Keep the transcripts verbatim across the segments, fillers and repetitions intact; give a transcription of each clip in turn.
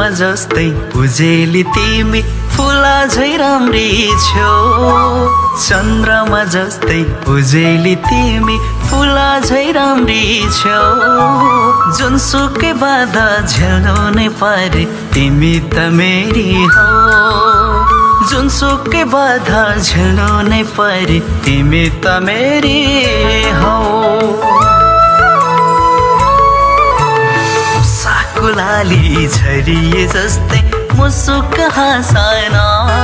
जस्तै उजेली तिमी फुला झै राम्री छौ। चन्द्रमा जस्तै उजेली तिमी फुला झै राम्री छौ। जुनसुकै बाधा झेल्नै परे तिमी त मेरी हौ। जुनसुकै बाधा झेल्नै परे तिमी त मेरी हौ। लाली झरिए जस्तै मुसुक हाँसना।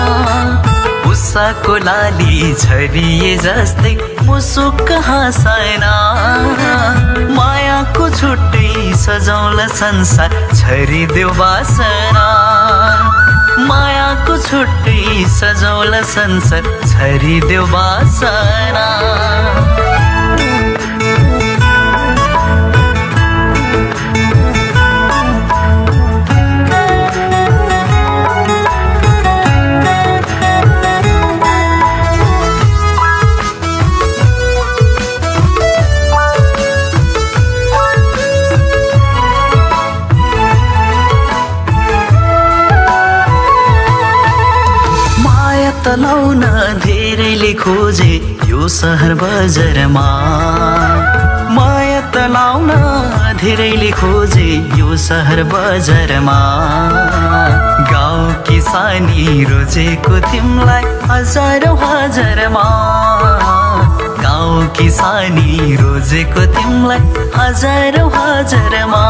उषाको लाली झरिए जस्तै मुसुक हाँसना। मायाको छुट्टै सजाउला संसार झरिदेऊ बासना। मायाको छुट्टै सजाउला संसार झरिदेऊ बासना। तलाउन धेरैले खोजे यो सहर बजारमा। माया तलाउन धेरैले खोजे यो सहर बजारमा। गाउँ किसानी रोजेको तिमलाई हजारौँ हजारमा। गाउँ किसानी रोजेको तिमलाई हजारौँ हजारमा।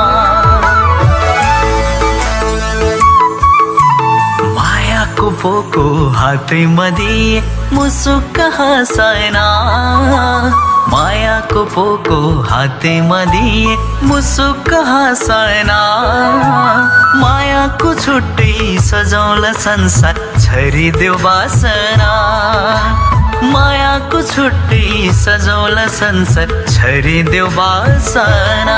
मायाको पोको हातैमा दिए मुसुक हाँसना। मायाको पोको हातैमा दिए मुसुक हाँसना। मायाको छुट्टै सजाउला संसार झरिदेऊ बासना। मायाको छुट्टै सजाउला संसार झरिदेऊ बासना।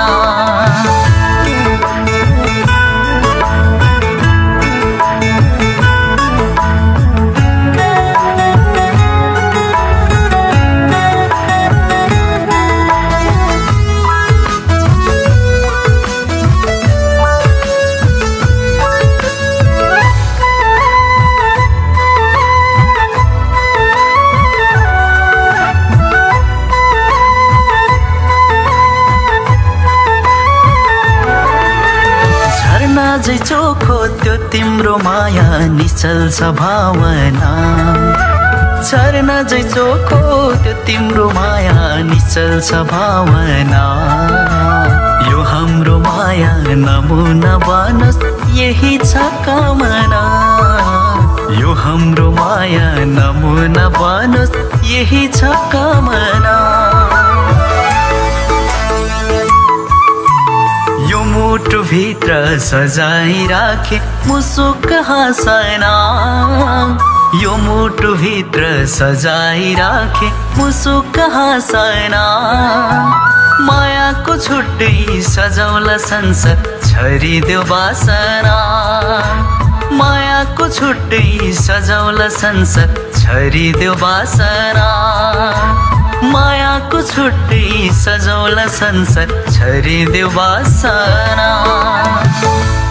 झै चोखो त्यो तिम्रो माया निश्चल छ भावना। झरना झै चोखो त्यो तिम्रो माया निश्चल छ भावना। यो हाम्रो माया नमुना बनोस् यही छ कामना। यो हाम्रो माया नमुना बनोस् यही छ कामना। यो मुटु भित्र सजाई राखे मुसुक हाँसना। यो मुटु भित्र सजाई राखे मुसुक हाँसना। मायाको छुट्टै सजाउला संसार झरिदेऊ बासना। मायाको छुट्टै सजाउला संसार झरिदेऊ बासना। मायाको छुट्टै सजाउला संसार झरिदेऊ बासना।